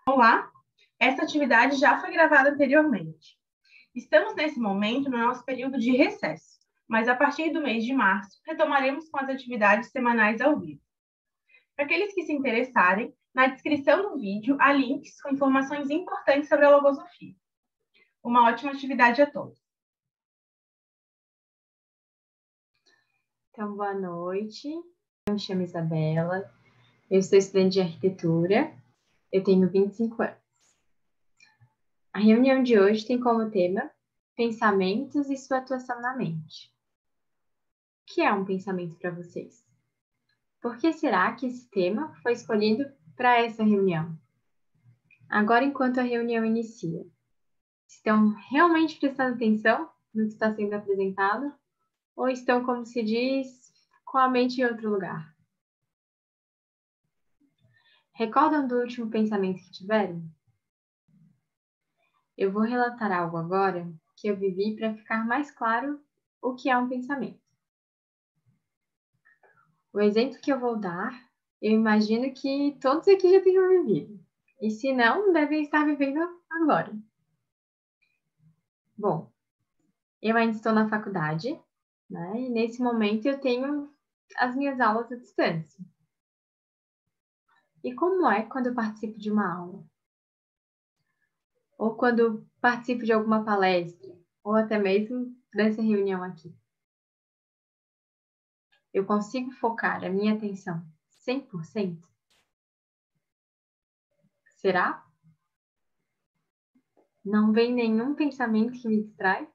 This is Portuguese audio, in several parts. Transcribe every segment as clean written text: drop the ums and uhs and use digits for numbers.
Olá, essa atividade já foi gravada anteriormente. Estamos nesse momento no nosso período de recesso, mas a partir do mês de março retomaremos com as atividades semanais ao vivo. Para aqueles que se interessarem, na descrição do vídeo há links com informações importantes sobre a logosofia. Uma ótima atividade a todos. Então, boa noite. Eu me chamo Isabela, eu sou estudante de arquitetura, eu tenho 25 anos. A reunião de hoje tem como tema pensamentos e sua atuação na mente. O que é um pensamento para vocês? Por que será que esse tema foi escolhido para essa reunião? Agora, enquanto a reunião inicia, estão realmente prestando atenção no que está sendo apresentado? Ou estão, como se diz, com a mente em outro lugar? Recordam do último pensamento que tiveram? Eu vou relatar algo agora que eu vivi para ficar mais claro o que é um pensamento. O exemplo que eu vou dar, eu imagino que todos aqui já tenham vivido. E se não, devem estar vivendo agora. Bom, eu ainda estou na faculdade, né? E nesse momento eu tenho as minhas aulas à distância. E como é quando eu participo de uma aula? Ou quando participo de alguma palestra? Ou até mesmo dessa reunião aqui? Eu consigo focar a minha atenção 100%? Será? Não vem nenhum pensamento que me distrai?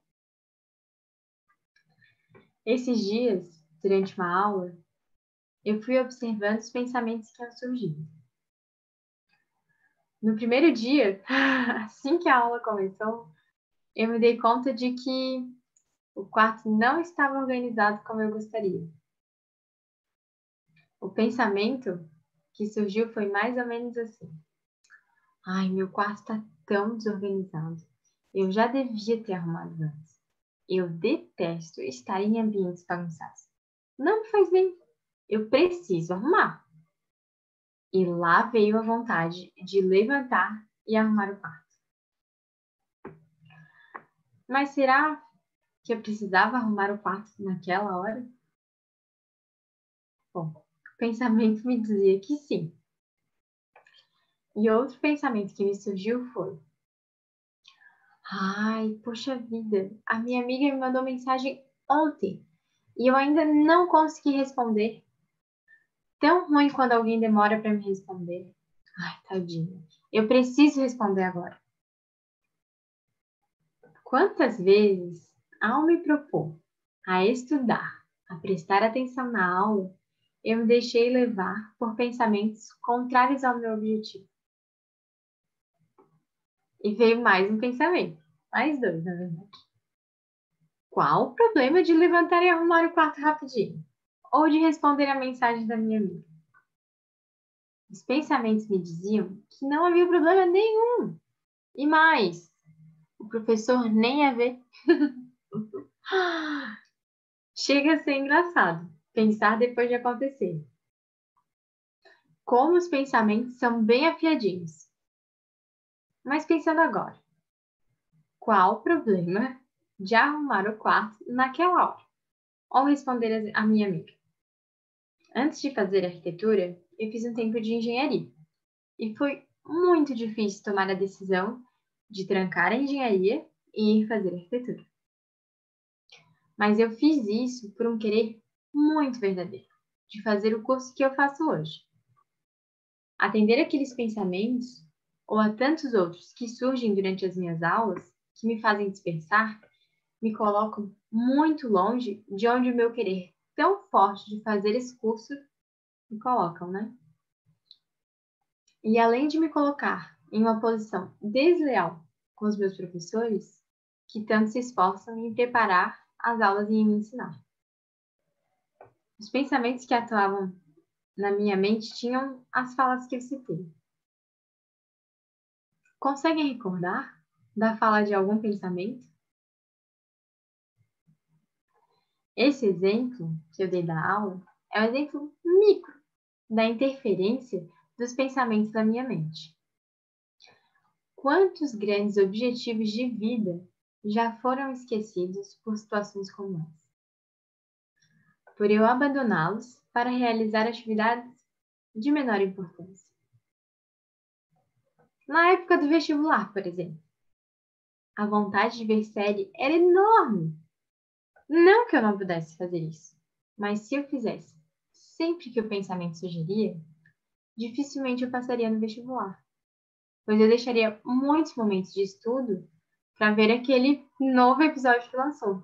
Esses dias, durante uma aula, eu fui observando os pensamentos que iam surgindo. No primeiro dia, assim que a aula começou, eu me dei conta de que o quarto não estava organizado como eu gostaria. O pensamento que surgiu foi mais ou menos assim: ai, meu quarto está tão desorganizado. Eu já devia ter arrumado antes. Eu detesto estar em ambientes bagunçados. Não me faz bem. Eu preciso arrumar. E lá veio a vontade de levantar e arrumar o quarto. Mas será que eu precisava arrumar o quarto naquela hora? Bom, o pensamento me dizia que sim. E outro pensamento que me surgiu foi: ai, poxa vida, a minha amiga me mandou mensagem ontem e eu ainda não consegui responder. Tão ruim quando alguém demora para me responder. Ai, tadinha. Eu preciso responder agora. Quantas vezes, ao me propor a estudar, a prestar atenção na aula, eu me deixei levar por pensamentos contrários ao meu objetivo? E veio mais um pensamento. Mais dois, na verdade. Qual o problema de levantar e arrumar o quarto rapidinho? Ou de responder a mensagem da minha amiga? Os pensamentos me diziam que não havia problema nenhum. E mais, o professor nem ia ver. Chega a ser engraçado pensar depois de acontecer. Como os pensamentos são bem afiadinhos. Mas pensando agora, qual o problema de arrumar o quarto naquela hora? Ou responder a minha amiga. Antes de fazer arquitetura, eu fiz um tempo de engenharia. E foi muito difícil tomar a decisão de trancar a engenharia e ir fazer arquitetura. Mas eu fiz isso por um querer muito verdadeiro, de fazer o curso que eu faço hoje. Atender aqueles pensamentos, ou a tantos outros que surgem durante as minhas aulas, que me fazem dispersar, me colocam muito longe de onde o meu querer tão forte de fazer esse curso me colocam, né? E além de me colocar em uma posição desleal com os meus professores, que tanto se esforçam em preparar as aulas e em me ensinar. Os pensamentos que atuavam na minha mente tinham as falas que eu citei. Conseguem recordar da fala de algum pensamento? Esse exemplo que eu dei da aula é um exemplo micro da interferência dos pensamentos da minha mente. Quantos grandes objetivos de vida já foram esquecidos por situações como essa? Por eu abandoná-los para realizar atividades de menor importância. Na época do vestibular, por exemplo, a vontade de ver série era enorme. Não que eu não pudesse fazer isso, mas se eu fizesse sempre que o pensamento sugeria, dificilmente eu passaria no vestibular, pois eu deixaria muitos momentos de estudo para ver aquele novo episódio que lançou.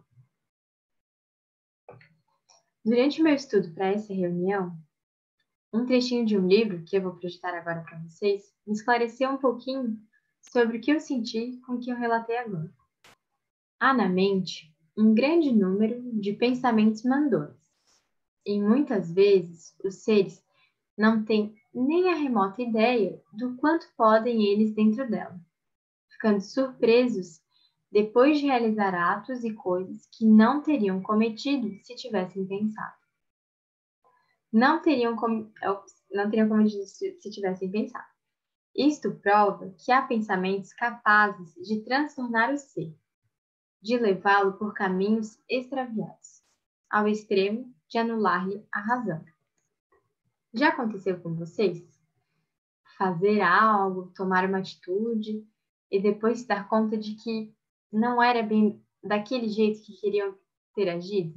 Durante meu estudo para essa reunião, um trechinho de um livro que eu vou projetar agora para vocês me esclareceu um pouquinho sobre o que eu senti com o que eu relatei agora. Há na mente um grande número de pensamentos mandões, e muitas vezes os seres não têm nem a remota ideia do quanto podem eles dentro dela, ficando surpresos depois de realizar atos e coisas que não teriam cometido se tivessem pensado. Não teriam cometido se tivessem pensado. Isto prova que há pensamentos capazes de transtornar o ser, de levá-lo por caminhos extraviados, ao extremo de anular-lhe a razão. Já aconteceu com vocês? Fazer algo, tomar uma atitude e depois se dar conta de que não era bem daquele jeito que queriam ter agido?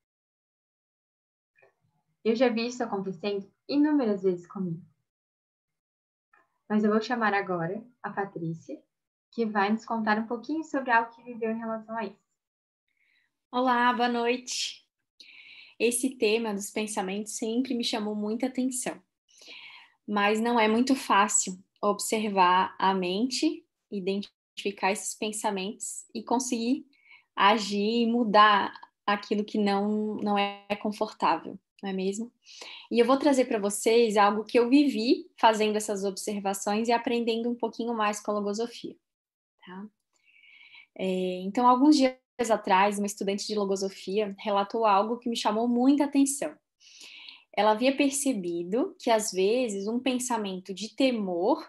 Eu já vi isso acontecendo inúmeras vezes comigo. Mas eu vou chamar agora a Patrícia, que vai nos contar um pouquinho sobre algo que viveu em relação a isso. Olá, boa noite. Esse tema dos pensamentos sempre me chamou muita atenção, mas não é muito fácil observar a mente, identificar esses pensamentos e conseguir agir e mudar aquilo que não é confortável, não é mesmo? E eu vou trazer para vocês algo que eu vivi fazendo essas observações e aprendendo um pouquinho mais com a logosofia, tá? Então, alguns dias atrás, uma estudante de logosofia relatou algo que me chamou muita atenção. Ela havia percebido que, às vezes, um pensamento de temor,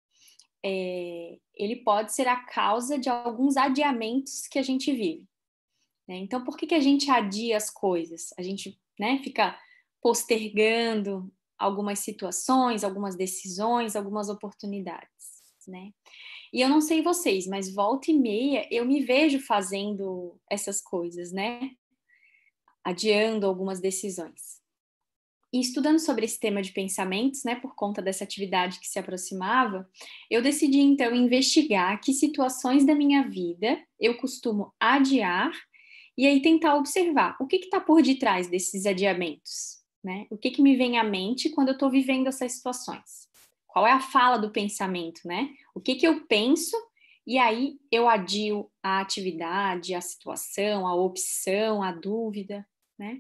ele pode ser a causa de alguns adiamentos que a gente vive, né? Então, por que a gente adia as coisas? A gente, né, fica postergando algumas situações, algumas decisões, algumas oportunidades, né? E eu não sei vocês, mas volta e meia eu me vejo fazendo essas coisas, né? Adiando algumas decisões. E estudando sobre esse tema de pensamentos, né, por conta dessa atividade que se aproximava, eu decidi então investigar que situações da minha vida eu costumo adiar e aí tentar observar o que está por detrás desses adiamentos, né? O que me vem à mente quando eu estou vivendo essas situações? Qual é a fala do pensamento, né? O que eu penso e aí eu adio a atividade, a situação, a opção, a dúvida, né?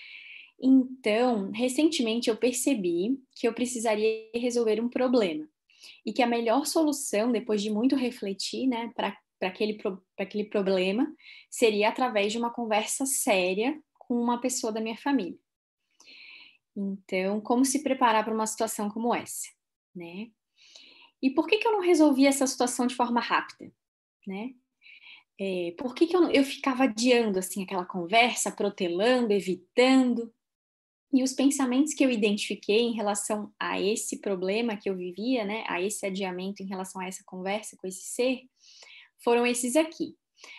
Então, recentemente eu percebi que eu precisaria resolver um problema e que a melhor solução, depois de muito refletir, né, para aquele problema, seria através de uma conversa séria com uma pessoa da minha família. Então, como se preparar para uma situação como essa, né? E por que eu não resolvi essa situação de forma rápida, né? Por que eu ficava adiando, assim, aquela conversa, protelando, evitando? E os pensamentos que eu identifiquei em relação a esse problema que eu vivia, né, a esse adiamento em relação a essa conversa com esse ser, foram esses aqui.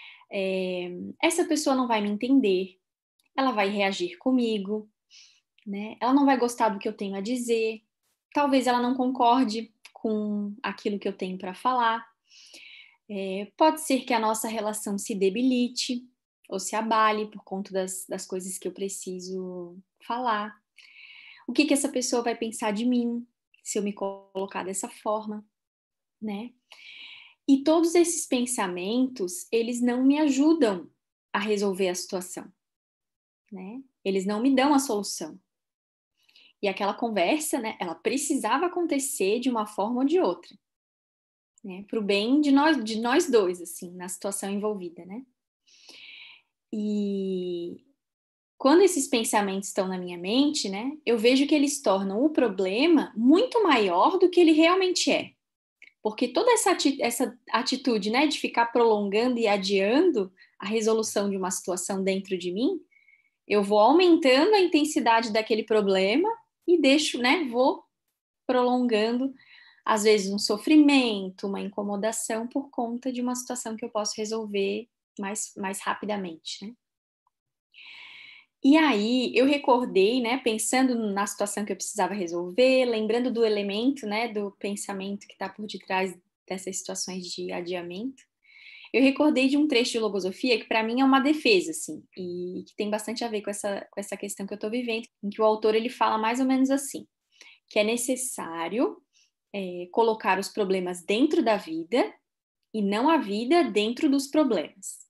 Essa pessoa não vai me entender, ela vai reagir comigo, né? Ela não vai gostar do que eu tenho a dizer, talvez ela não concorde com aquilo que eu tenho para falar. Pode ser que a nossa relação se debilite ou se abale por conta das coisas que eu preciso falar. O que essa pessoa vai pensar de mim se eu me colocar dessa forma, né? E todos esses pensamentos, eles não me ajudam a resolver a situação, né? Eles não me dão a solução. E aquela conversa, né, ela precisava acontecer de uma forma ou de outra, né? Para o bem de nós dois, assim, na situação envolvida, né? E quando esses pensamentos estão na minha mente, né, eu vejo que eles tornam o problema muito maior do que ele realmente é. Porque toda essa atitude, né, de ficar prolongando e adiando a resolução de uma situação dentro de mim, eu vou aumentando a intensidade daquele problema e deixo, né, vou prolongando, às vezes, um sofrimento, uma incomodação por conta de uma situação que eu posso resolver mais rapidamente, né? E aí eu recordei, né, pensando na situação que eu precisava resolver, lembrando do elemento, né, do pensamento que está por detrás dessas situações de adiamento, eu recordei de um trecho de Logosofia que para mim é uma defesa, assim, e que tem bastante a ver com essa questão que eu estou vivendo, em que o autor ele fala mais ou menos assim, que é necessário colocar os problemas dentro da vida e não a vida dentro dos problemas.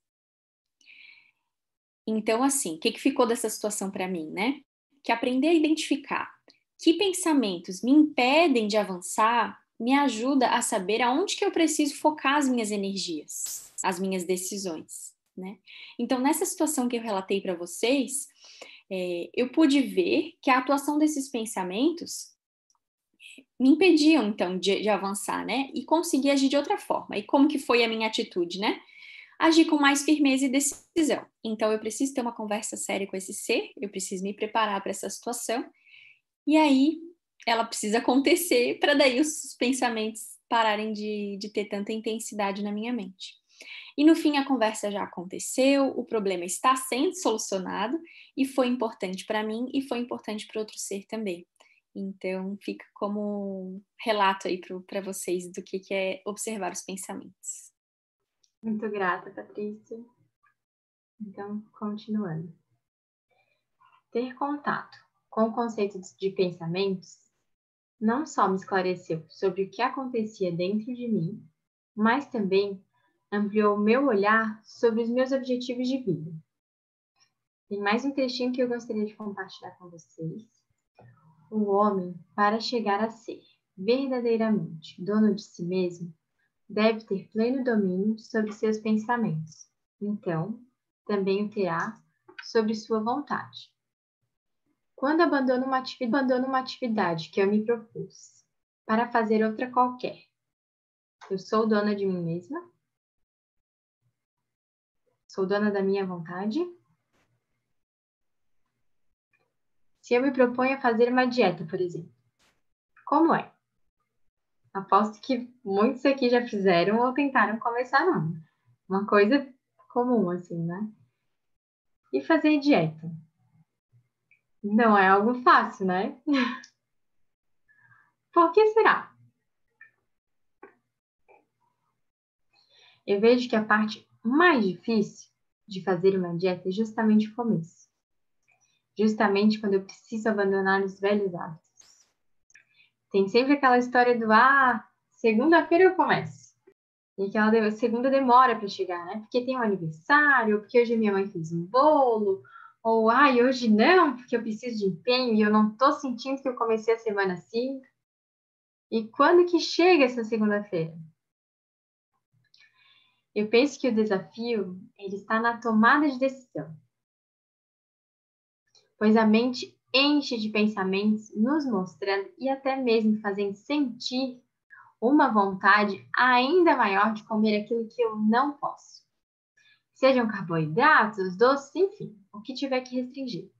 Então, assim, o que ficou dessa situação para mim, né? Que aprender a identificar que pensamentos me impedem de avançar me ajuda a saber aonde que eu preciso focar as minhas energias, as minhas decisões, né? Então, nessa situação que eu relatei para vocês, eu pude ver que a atuação desses pensamentos me impediam, então, de avançar, né? E conseguir agir de outra forma. E como que foi a minha atitude, né? Agir com mais firmeza e decisão. Então, eu preciso ter uma conversa séria com esse ser, eu preciso me preparar para essa situação, e aí ela precisa acontecer para daí os pensamentos pararem de ter tanta intensidade na minha mente. E no fim a conversa já aconteceu, o problema está sendo solucionado, e foi importante para mim e foi importante para outro ser também. Então, fica como um relato aí para vocês do que é observar os pensamentos. Muito grata, Patrícia. Então, continuando. Ter contato com o conceito de pensamentos não só me esclareceu sobre o que acontecia dentro de mim, mas também ampliou o meu olhar sobre os meus objetivos de vida. Tem mais um trechinho que eu gostaria de compartilhar com vocês. O homem, para chegar a ser verdadeiramente dono de si mesmo, deve ter pleno domínio sobre seus pensamentos. Então, também o terá sobre sua vontade. Quando abandono uma atividade que eu me propus para fazer outra qualquer, eu sou dona de mim mesma? Sou dona da minha vontade? Se eu me proponho a fazer uma dieta, por exemplo, como é? Aposto que muitos aqui já fizeram ou tentaram começar uma coisa comum, assim, né? E fazer dieta? Não é algo fácil, né? Por que será? Eu vejo que a parte mais difícil de fazer uma dieta é justamente o começo. Justamente quando eu preciso abandonar os velhos hábitos. Tem sempre aquela história do segunda-feira eu começo. E aquela segunda demora para chegar, né? Porque tem um aniversário, ou porque hoje minha mãe fez um bolo, ou hoje não, porque eu preciso de empenho e eu não tô sentindo que eu comecei a semana assim. E quando que chega essa segunda-feira? Eu penso que o desafio ele está na tomada de decisão. Pois a mente enche de pensamentos, nos mostrando e até mesmo fazendo sentir uma vontade ainda maior de comer aquilo que eu não posso. Sejam carboidratos, doces, enfim, o que tiver que restringir.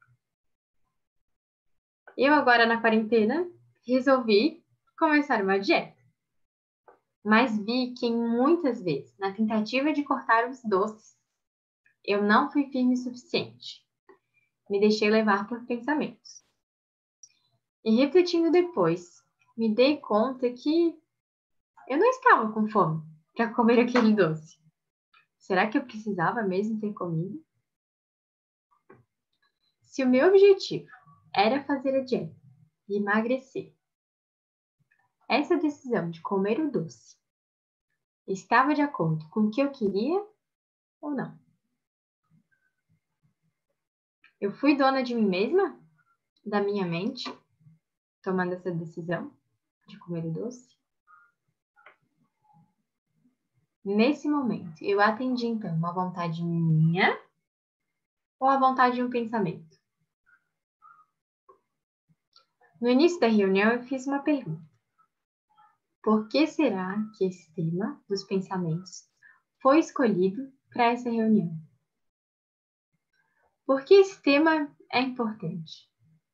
Eu agora na quarentena resolvi começar uma dieta. Mas vi que muitas vezes, na tentativa de cortar os doces, eu não fui firme o suficiente. Me deixei levar por pensamentos. E refletindo depois, me dei conta que eu não estava com fome para comer aquele doce. Será que eu precisava mesmo ter comido? Se o meu objetivo era fazer a dieta e emagrecer, essa decisão de comer o doce estava de acordo com o que eu queria ou não? Eu fui dona de mim mesma? Da minha mente? Tomando essa decisão de comer o doce? Nesse momento, eu atendi então uma vontade minha ou a vontade de um pensamento? No início da reunião, eu fiz uma pergunta. por que será que esse tema dos pensamentos foi escolhido para essa reunião? Por que esse tema é importante?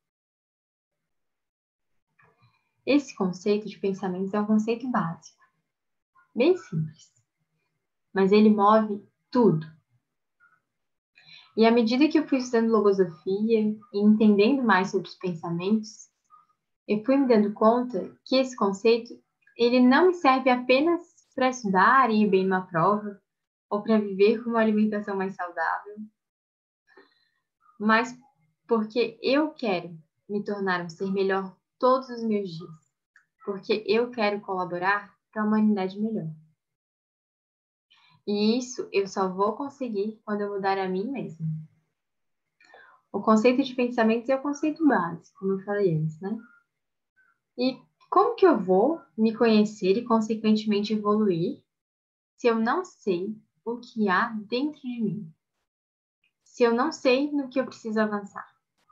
Esse conceito de pensamentos é um conceito básico, bem simples, mas ele move tudo. E à medida que eu fui estudando logosofia e entendendo mais sobre os pensamentos, eu fui me dando conta que esse conceito ele não me serve apenas para estudar e ir bem numa prova, ou para viver com uma alimentação mais saudável, mas porque eu quero me tornar um ser melhor todos os meus dias, porque eu quero colaborar para a humanidade melhor. E isso eu só vou conseguir quando eu mudar a mim mesma. O conceito de pensamentos é o conceito básico, como eu falei antes, né? E como que eu vou me conhecer e, consequentemente, evoluir se eu não sei o que há dentro de mim? Se eu não sei no que eu preciso avançar?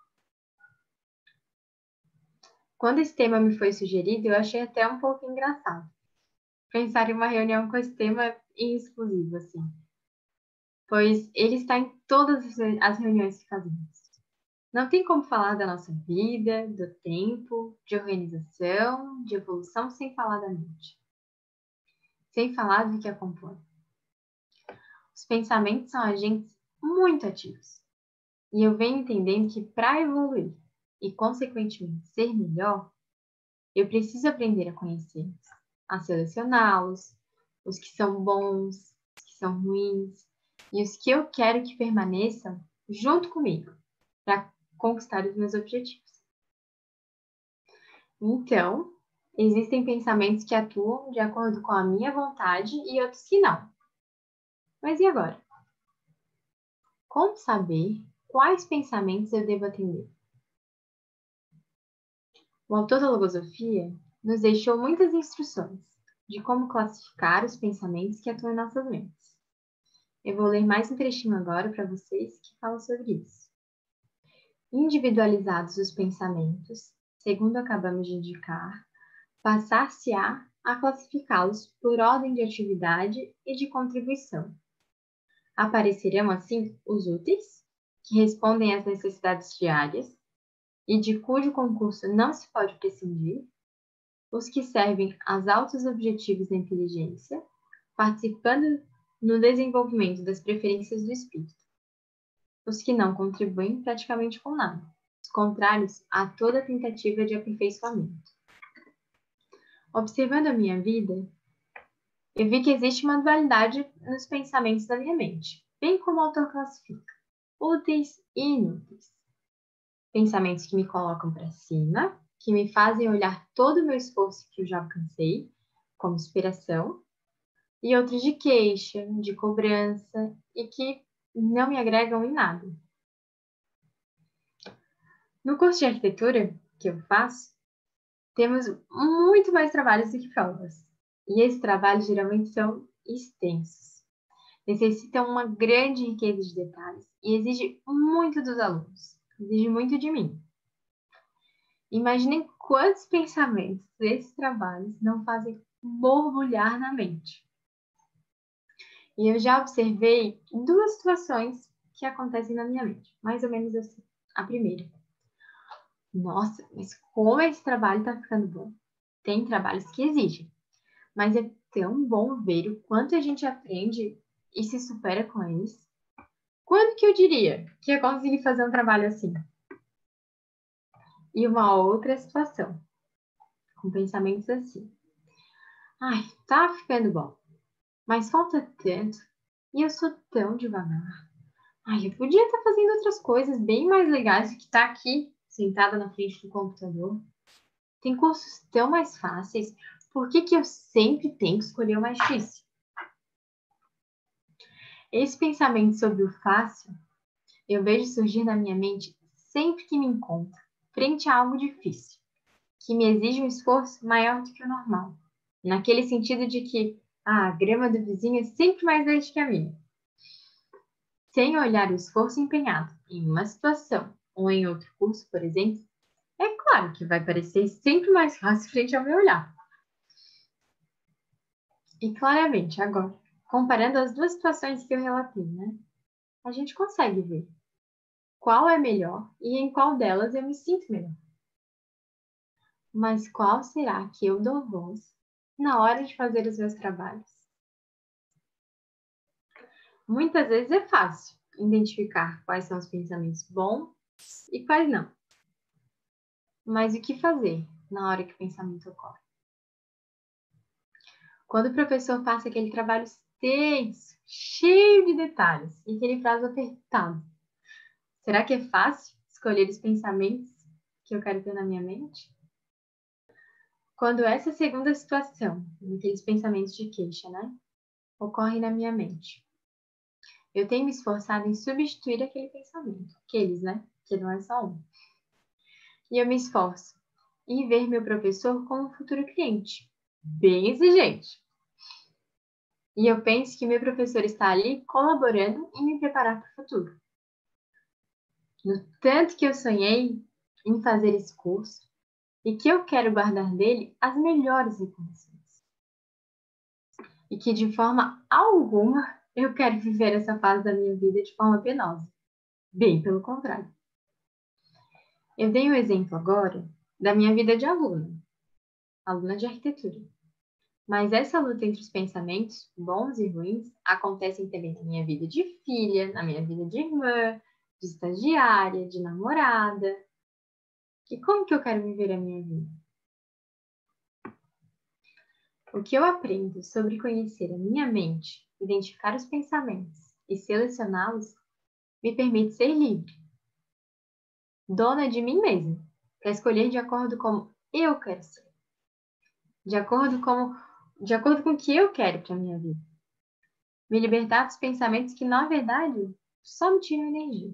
Quando esse tema me foi sugerido, eu achei até um pouco engraçado. Pensar em uma reunião com esse tema em exclusivo, assim. Pois ele está em todas as reuniões que fazemos. Não tem como falar da nossa vida, do tempo, de organização, de evolução, sem falar da mente. Sem falar do que a compõe. Os pensamentos são agentes muito ativos. E eu venho entendendo que para evoluir e, consequentemente, ser melhor, eu preciso aprender a conhecê-los, a selecioná-los, os que são bons, os que são ruins, e os que eu quero que permaneçam junto comigo, para conquistar os meus objetivos. Então, existem pensamentos que atuam de acordo com a minha vontade e outros que não. Mas e agora? Como saber quais pensamentos eu devo atender? O autor da Logosofia nos deixou muitas instruções de como classificar os pensamentos que atuam em nossas mentes. Eu vou ler mais um trechinho agora para vocês que fala sobre isso. Individualizados os pensamentos, segundo acabamos de indicar, passar-se-á a classificá-los por ordem de atividade e de contribuição. Aparecerão, assim, os úteis, que respondem às necessidades diárias e de cujo concurso não se pode prescindir, os que servem aos altos objetivos da inteligência, participando no desenvolvimento das preferências do espírito, os que não contribuem praticamente com nada, os contrários a toda tentativa de aperfeiçoamento. Observando a minha vida, eu vi que existe uma dualidade nos pensamentos da minha mente, bem como o autor classifica, úteis e inúteis. Pensamentos que me colocam para cima, que me fazem olhar todo o meu esforço que eu já alcancei, como inspiração, e outros de queixa, de cobrança, e que não me agregam em nada. No curso de arquitetura que eu faço, temos muito mais trabalhos do que provas. E esses trabalhos geralmente são extensos. Necessitam uma grande riqueza de detalhes e exige muito dos alunos. Exige muito de mim. Imaginem quantos pensamentos desses trabalhos não fazem borbulhar na mente. E eu já observei duas situações que acontecem na minha mente, mais ou menos assim. A primeira: nossa, mas como esse trabalho está ficando bom. Tem trabalhos que exigem, mas é tão bom ver o quanto a gente aprende e se supera com eles. Quando que eu diria que ia conseguir fazer um trabalho assim? E uma outra situação, com pensamentos assim: ai, tá ficando bom, mas falta tanto e eu sou tão devagar. Ai, eu podia estar fazendo outras coisas bem mais legais do que estar aqui, sentada na frente do computador. Tem cursos tão mais fáceis, por que que eu sempre tenho que escolher o mais difícil? Esse pensamento sobre o fácil, eu vejo surgir na minha mente sempre que me encontro frente a algo difícil, que me exige um esforço maior do que o normal. Naquele sentido de que a grama do vizinho é sempre mais verde que a minha. Sem olhar o esforço empenhado em uma situação ou em outro curso, por exemplo, é claro que vai parecer sempre mais fácil frente ao meu olhar. E claramente, agora, comparando as duas situações que eu relatei, né? A gente consegue ver qual é melhor e em qual delas eu me sinto melhor. Mas qual será que eu dou voz na hora de fazer os meus trabalhos? Muitas vezes é fácil identificar quais são os pensamentos bons e quais não. Mas o que fazer na hora que o pensamento ocorre? Quando o professor passa aquele trabalho extenso, cheio de detalhes e aquele prazo apertado, será que é fácil escolher os pensamentos que eu quero ter na minha mente? Quando essa segunda situação, aqueles pensamentos de queixa, né, ocorre na minha mente, eu tenho me esforçado em substituir aquele pensamento, aqueles, né, que não é só um. E eu me esforço em ver meu professor como um futuro cliente, bem exigente. E eu penso que meu professor está ali colaborando em me preparar para o futuro. No tanto que eu sonhei em fazer esse curso e que eu quero guardar dele as melhores informações. E que de forma alguma eu quero viver essa fase da minha vida de forma penosa. Bem pelo contrário. Eu dei um exemplo agora da minha vida de aluna de arquitetura. Mas essa luta entre os pensamentos, bons e ruins, acontecem também na minha vida de filha, na minha vida de irmã, de estagiária, de namorada. E como que eu quero viver a minha vida? O que eu aprendo sobre conhecer a minha mente, identificar os pensamentos e selecioná-los, me permite ser livre, dona de mim mesma, para escolher de acordo com como eu quero ser, de acordo com o que eu quero para a minha vida. Me libertar dos pensamentos que, na verdade, só me tiram energia.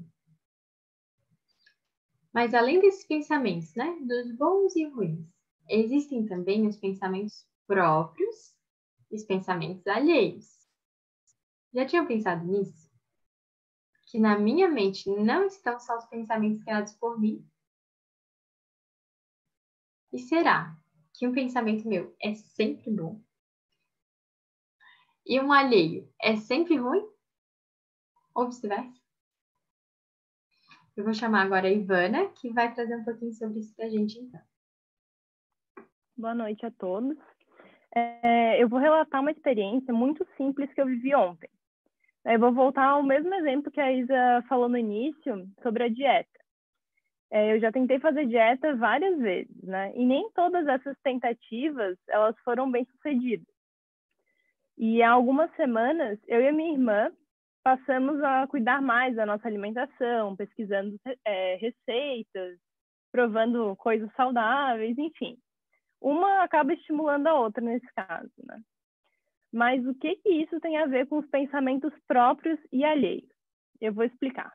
Mas além desses pensamentos, né, dos bons e ruins, existem também os pensamentos próprios e os pensamentos alheios. Já tinham pensado nisso? Que na minha mente não estão só os pensamentos criados por mim? E será que um pensamento meu é sempre bom? E um alheio é sempre ruim? Ou vice-versa? Eu vou chamar agora a Ivana, que vai trazer um pouquinho sobre isso pra gente, então. Boa noite a todos. Eu vou relatar uma experiência muito simples que eu vivi ontem. Eu vou voltar ao mesmo exemplo que a Isa falou no início sobre a dieta. Eu já tentei fazer dieta várias vezes, né? E nem todas essas tentativas, elas foram bem-sucedidas. E há algumas semanas, eu e a minha irmã passamos a cuidar mais da nossa alimentação, pesquisando receitas, provando coisas saudáveis, enfim. Uma acaba estimulando a outra nesse caso, né? Mas o que isso tem a ver com os pensamentos próprios e alheios? Eu vou explicar.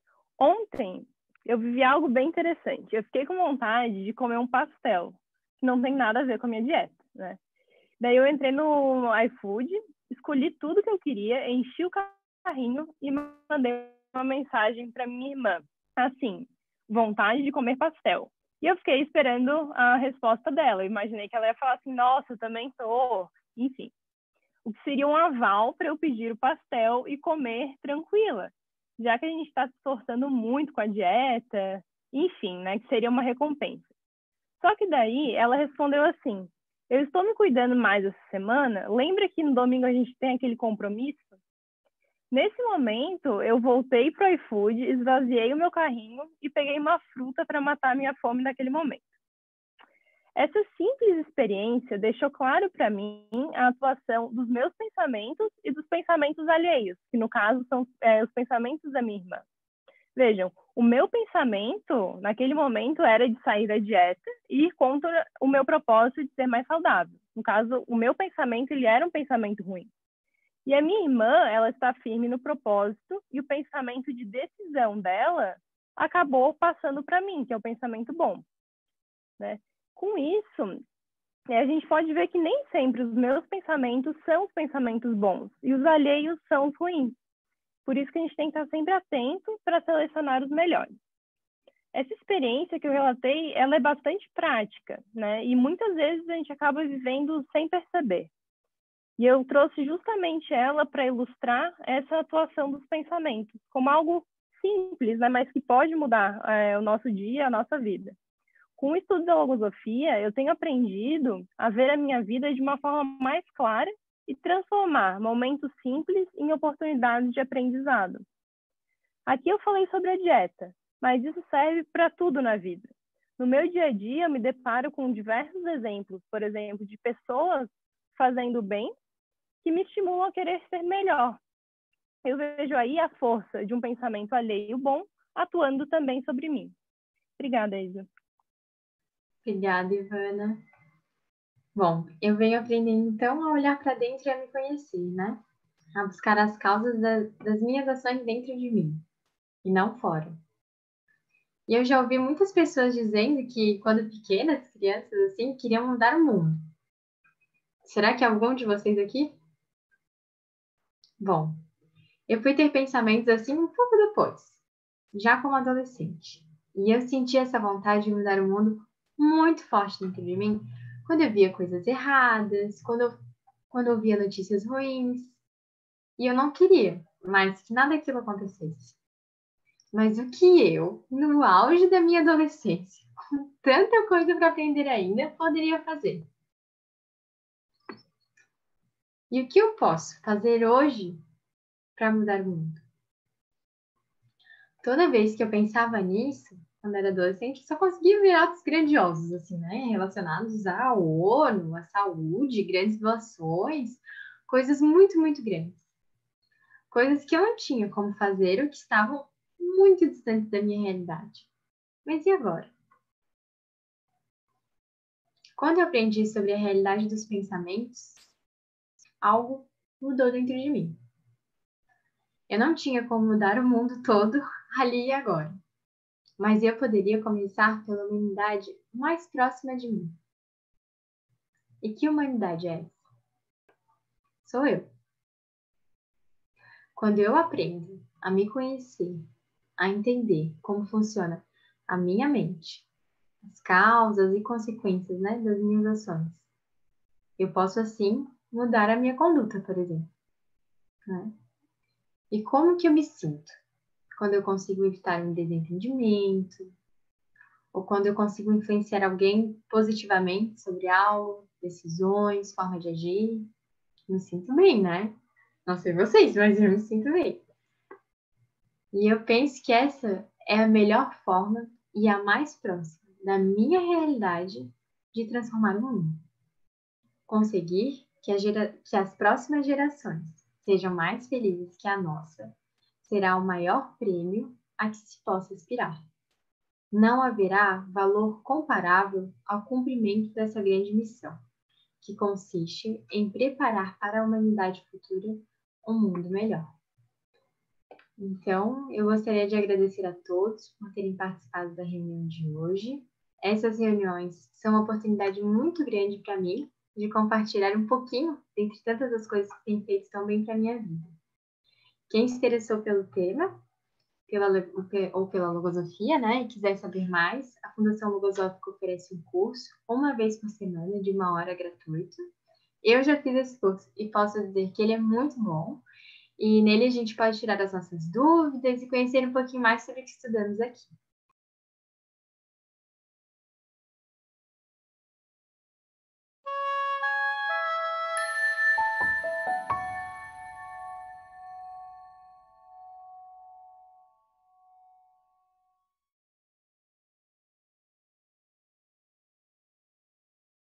Ontem, eu vivi algo bem interessante. Eu fiquei com vontade de comer um pastel, que não tem nada a ver com a minha dieta, né? Daí eu entrei no iFood, escolhi tudo que eu queria, enchi o carrinho e mandei uma mensagem para minha irmã. Assim, vontade de comer pastel. E eu fiquei esperando a resposta dela. Eu imaginei que ela ia falar assim, nossa, eu também tô. Enfim, o que seria um aval para eu pedir o pastel e comer tranquila, já que a gente está se esforçando muito com a dieta, enfim, né, que seria uma recompensa. Só que daí ela respondeu assim, eu estou me cuidando mais essa semana, lembra que no domingo a gente tem aquele compromisso? Nesse momento, eu voltei para o iFood, esvaziei o meu carrinho e peguei uma fruta para matar a minha fome naquele momento. Essa simples experiência deixou claro para mim a atuação dos meus pensamentos e dos pensamentos alheios, que no caso são os pensamentos da minha irmã. Vejam, o meu pensamento naquele momento era de sair da dieta e ir contra o meu propósito de ser mais saudável. No caso, o meu pensamento ele era um pensamento ruim. E a minha irmã, ela está firme no propósito e o pensamento de decisão dela acabou passando para mim, que é o pensamento bom, né? Com isso, a gente pode ver que nem sempre os meus pensamentos são os pensamentos bons e os alheios são os ruins. Por isso que a gente tem que estar sempre atento para selecionar os melhores. Essa experiência que eu relatei, ela é bastante prática, né? E muitas vezes a gente acaba vivendo sem perceber. E eu trouxe justamente ela para ilustrar essa atuação dos pensamentos, como algo simples, né, mas que pode mudar o nosso dia, a nossa vida. Com o estudo da logosofia, eu tenho aprendido a ver a minha vida de uma forma mais clara e transformar momentos simples em oportunidades de aprendizado. Aqui eu falei sobre a dieta, mas isso serve para tudo na vida. No meu dia a dia, eu me deparo com diversos exemplos, por exemplo, de pessoas fazendo bem que me estimulam a querer ser melhor. Eu vejo aí a força de um pensamento alheio bom atuando também sobre mim. Obrigada, Isa. Obrigada, Ivana. Bom, eu venho aprendendo então a olhar para dentro e a me conhecer, né? A buscar as causas das minhas ações dentro de mim e não fora. E eu já ouvi muitas pessoas dizendo que quando pequenas, crianças assim, queriam mudar o mundo. Será que algum de vocês aqui? Bom, eu fui ter pensamentos assim um pouco depois, já como adolescente. E eu senti essa vontade de mudar o mundo muito forte dentro de mim quando eu via coisas erradas, quando eu via notícias ruins. E eu não queria mais que nada daquilo acontecesse. Mas o que eu, no auge da minha adolescência, com tanta coisa para aprender ainda, poderia fazer? E o que eu posso fazer hoje para mudar o mundo? Toda vez que eu pensava nisso, quando era adolescente, eu só conseguia ver atos grandiosos, assim, né? Relacionados à ONU, à saúde, grandes doações, coisas muito, muito grandes. Coisas que eu não tinha como fazer ou que estavam muito distantes da minha realidade. Mas e agora? Quando eu aprendi sobre a realidade dos pensamentos, algo mudou dentro de mim. Eu não tinha como mudar o mundo todo ali e agora, mas eu poderia começar pela humanidade mais próxima de mim. E que humanidade é essa? Sou eu. Quando eu aprendo a me conhecer, a entender como funciona a minha mente, as causas e consequências, né, das minhas ações, eu posso assim mudar a minha conduta, por exemplo. Né? E como que eu me sinto? Quando eu consigo evitar um desentendimento, ou quando eu consigo influenciar alguém positivamente sobre algo, decisões, forma de agir, me sinto bem, né? Não sei vocês, mas eu me sinto bem. E eu penso que essa é a melhor forma e a mais próxima da minha realidade de transformar o mundo. Conseguir que as próximas gerações sejam mais felizes que a nossa será o maior prêmio a que se possa aspirar. Não haverá valor comparável ao cumprimento dessa grande missão, que consiste em preparar para a humanidade futura um mundo melhor. Então, eu gostaria de agradecer a todos por terem participado da reunião de hoje. Essas reuniões são uma oportunidade muito grande para mim de compartilhar um pouquinho dentre tantas as coisas que têm feito tão bem para a minha vida. Quem se interessou pelo tema, ou pela logosofia, né, e quiser saber mais, a Fundação Logosófica oferece um curso uma vez por semana de 1 hora gratuito. Eu já fiz esse curso e posso dizer que ele é muito bom. E nele a gente pode tirar as nossas dúvidas e conhecer um pouquinho mais sobre o que estudamos aqui.